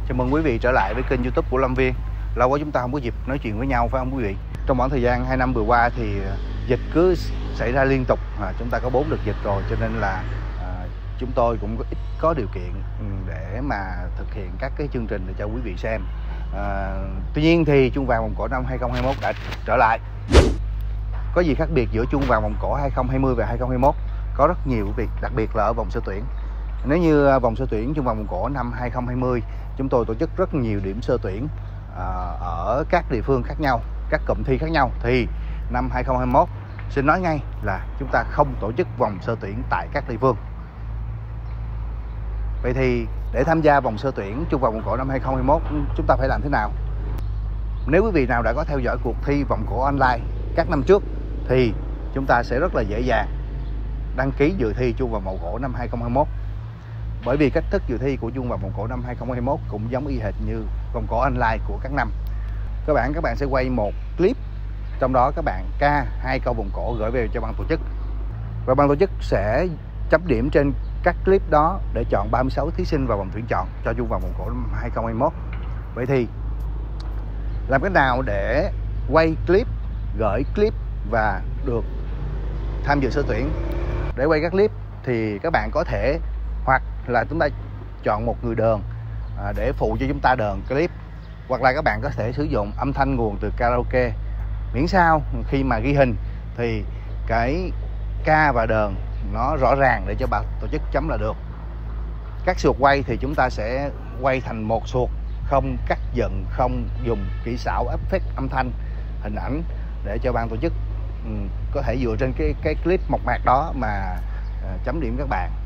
Chào mừng quý vị trở lại với kênh YouTube của Lâm Viên. Lâu quá chúng ta không có dịp nói chuyện với nhau phải không quý vị? Trong khoảng thời gian 2 năm vừa qua thì dịch cứ xảy ra liên tục. Chúng ta có 4 đợt dịch rồi, cho nên là chúng tôi cũng ít có điều kiện để mà thực hiện các cái chương trình để cho quý vị xem. Tuy nhiên thì chuông vàng vòng cổ năm 2021 đã trở lại. Có gì khác biệt giữa chuông vàng vòng cổ 2020 và 2021? Có rất nhiều việc, đặc biệt là ở vòng sơ tuyển. Nếu như vòng sơ tuyển chuông vàng vòng cổ năm 2020, chúng tôi tổ chức rất nhiều điểm sơ tuyển ở các địa phương khác nhau, các cụm thi khác nhau, thì năm 2021 xin nói ngay là chúng ta không tổ chức vòng sơ tuyển tại các địa phương. Vậy thì để tham gia vòng sơ tuyển chuông vàng vòng cổ năm 2021 chúng ta phải làm thế nào? Nếu quý vị nào đã có theo dõi cuộc thi vòng cổ online các năm trước thì chúng ta sẽ rất là dễ dàng đăng ký dự thi chuông vàng vòng cổ năm 2021. Bởi vì cách thức dự thi của chuông vàng vòng cổ năm 2021 cũng giống y hệt như vòng cổ online của các năm. Các bạn sẽ quay một clip, trong đó các bạn ca 2 câu vòng cổ gửi về cho ban tổ chức. Và ban tổ chức sẽ chấm điểm trên các clip đó để chọn 36 thí sinh vào vòng tuyển chọn cho chuông vàng vòng cổ năm 2021. Vậy thì làm cách nào để quay clip, gửi clip và được tham dự sơ tuyển? Để quay các clip thì các bạn có thể hoặc là chúng ta chọn một người đờn để phụ cho chúng ta đờn clip, hoặc là các bạn có thể sử dụng âm thanh nguồn từ karaoke, miễn sao khi mà ghi hình thì cái ca và đờn nó rõ ràng để cho ban tổ chức chấm là được. Các suột quay thì chúng ta sẽ quay thành một suột, không cắt dựng, không dùng kỹ xảo effect âm thanh, hình ảnh để cho ban tổ chức có thể dựa trên cái clip mộc mạc đó mà chấm điểm các bạn.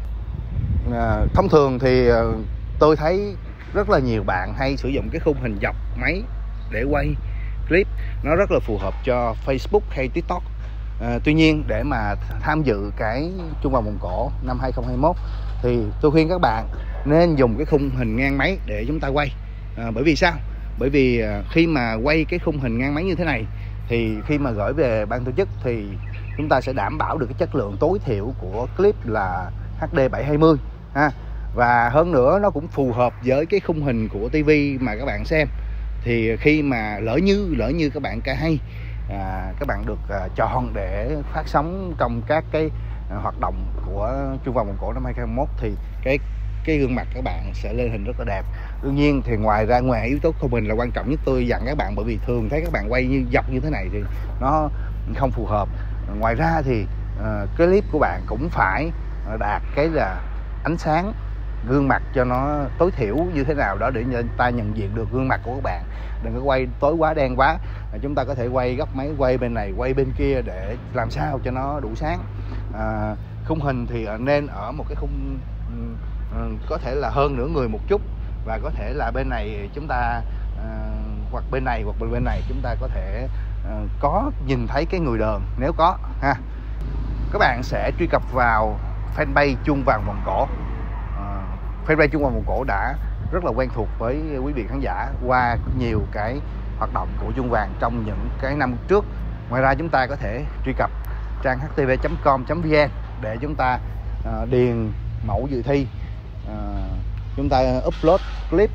Thông thường thì tôi thấy rất là nhiều bạn hay sử dụng cái khung hình dọc máy để quay clip, nó rất là phù hợp cho Facebook hay TikTok. Tuy nhiên để mà tham dự cái chuông vàng vòng cổ năm 2021 thì tôi khuyên các bạn nên dùng cái khung hình ngang máy để chúng ta quay. Bởi vì sao? Bởi vì khi mà quay cái khung hình ngang máy như thế này thì khi mà gửi về ban tổ chức thì chúng ta sẽ đảm bảo được cái chất lượng tối thiểu của clip là HD 720 ha. Và hơn nữa nó cũng phù hợp với cái khung hình của TV mà các bạn xem. Thì khi mà lỡ như các bạn ca hay, các bạn được chọn để phát sóng trong các cái hoạt động của chuông vàng vòng cổ năm 2021 thì cái gương mặt các bạn sẽ lên hình rất là đẹp. Đương nhiên thì ngoài yếu tố khung hình là quan trọng nhất, tôi dặn các bạn, bởi vì thường thấy các bạn quay như dọc như thế này thì nó không phù hợp. Ngoài ra thì cái clip của bạn cũng phải đạt cái là ánh sáng gương mặt cho nó tối thiểu như thế nào đó để người ta nhận diện được gương mặt của các bạn. Đừng có quay tối quá, đen quá. Chúng ta có thể quay góc máy, quay bên này, quay bên kia để làm sao cho nó đủ sáng. Khung hình thì nên ở một cái khung có thể là hơn nửa người một chút, và có thể là bên này chúng ta hoặc bên này chúng ta có thể có nhìn thấy cái người đờn nếu có ha. Các bạn sẽ truy cập vào fanpage chuông vàng vòng cổ. Fanpage chuông vàng vòng cổ đã rất là quen thuộc với quý vị khán giả qua nhiều cái hoạt động của chuông vàng trong những cái năm trước. Ngoài ra chúng ta có thể truy cập trang htv.com.vn để chúng ta điền mẫu dự thi, chúng ta upload clip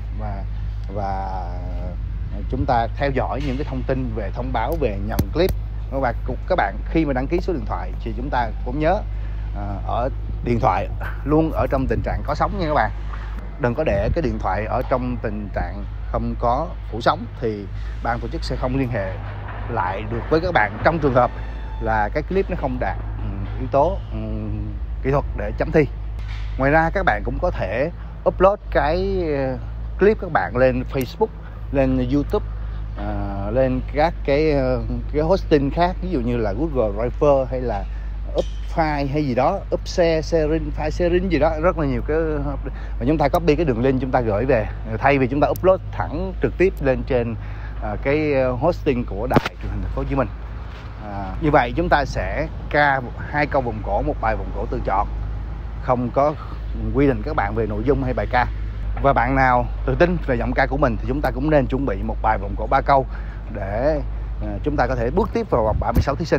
và chúng ta theo dõi những cái thông tin về thông báo về nhận clip. Và các bạn khi mà đăng ký số điện thoại thì chúng ta cũng nhớ ở điện thoại luôn ở trong tình trạng có sóng nha các bạn. Đừng có để cái điện thoại ở trong tình trạng không có phủ sóng thì ban tổ chức sẽ không liên hệ lại được với các bạn trong trường hợp là cái clip nó không đạt yếu tố kỹ thuật để chấm thi. Ngoài ra các bạn cũng có thể upload cái clip các bạn lên Facebook, lên YouTube, lên các cái hosting khác, ví dụ như là Google Drive hay là Upfile hay gì đó, Upshare, file sharing gì đó, rất là nhiều cái. Và chúng ta copy cái đường link chúng ta gửi về, thay vì chúng ta upload thẳng trực tiếp lên trên cái hosting của đài truyền hình Thành phố Hồ Chí Minh. Như vậy chúng ta sẽ ca 2 câu vòng cổ, một bài vòng cổ tự chọn, không có quy định các bạn về nội dung hay bài ca. Và bạn nào tự tin về giọng ca của mình thì chúng ta cũng nên chuẩn bị một bài vòng cổ 3 câu để chúng ta có thể bước tiếp vào vòng 36 thí sinh.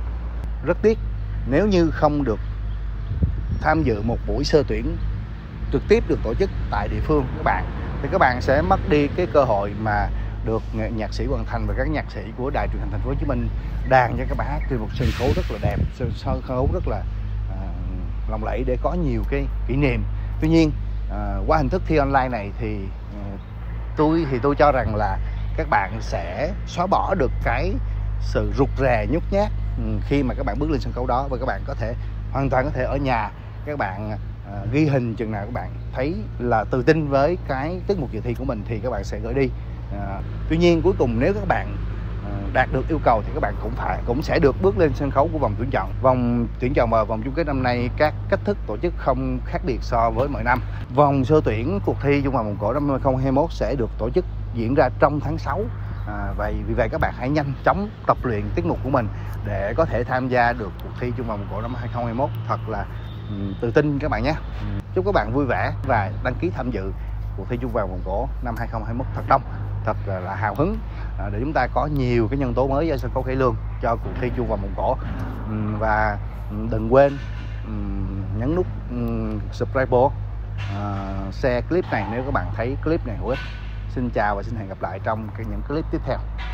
Rất tiếc nếu như không được tham dự một buổi sơ tuyển trực tiếp được tổ chức tại địa phương các bạn, thì các bạn sẽ mất đi cái cơ hội mà được nhạc sĩ Hoàng Thành và các nhạc sĩ của Đài Truyền hình Thành phố Hồ Chí Minh đàn cho các bạn hát trên một sân khấu rất là đẹp, sân khấu rất là lộng lẫy để có nhiều cái kỷ niệm. Tuy nhiên qua hình thức thi online này thì tôi cho rằng là các bạn sẽ xóa bỏ được cái sự rụt rè nhút nhát khi mà các bạn bước lên sân khấu đó, và các bạn hoàn toàn có thể ở nhà các bạn ghi hình chừng nào các bạn thấy là tự tin với cái tiết mục dự thi của mình thì các bạn sẽ gửi đi. Tuy nhiên cuối cùng nếu các bạn đạt được yêu cầu thì các bạn cũng sẽ được bước lên sân khấu của vòng tuyển chọn. Vòng tuyển chọn và vòng chung kết năm nay các cách thức tổ chức không khác biệt so với mọi năm. Vòng sơ tuyển cuộc thi Trung Hòa Mông Cổ năm 2021 sẽ được tổ chức diễn ra trong tháng 6. Vì vậy các bạn hãy nhanh chóng tập luyện tiết mục của mình để có thể tham gia được cuộc thi Trung Hòa Mông Cổ năm 2021 thật là tự tin các bạn nhé. Chúc các bạn vui vẻ và đăng ký tham dự cuộc thi Trung Hòa Mông Cổ năm 2021 thật đông, thật là hào hứng để chúng ta có nhiều cái nhân tố mới ở sân khấu cải lương cho cuộc thi Trung Hòa Mông Cổ. Và đừng quên nhấn nút subscribe, share clip này nếu các bạn thấy clip này hữu ích. Xin chào và xin hẹn gặp lại trong những clip tiếp theo.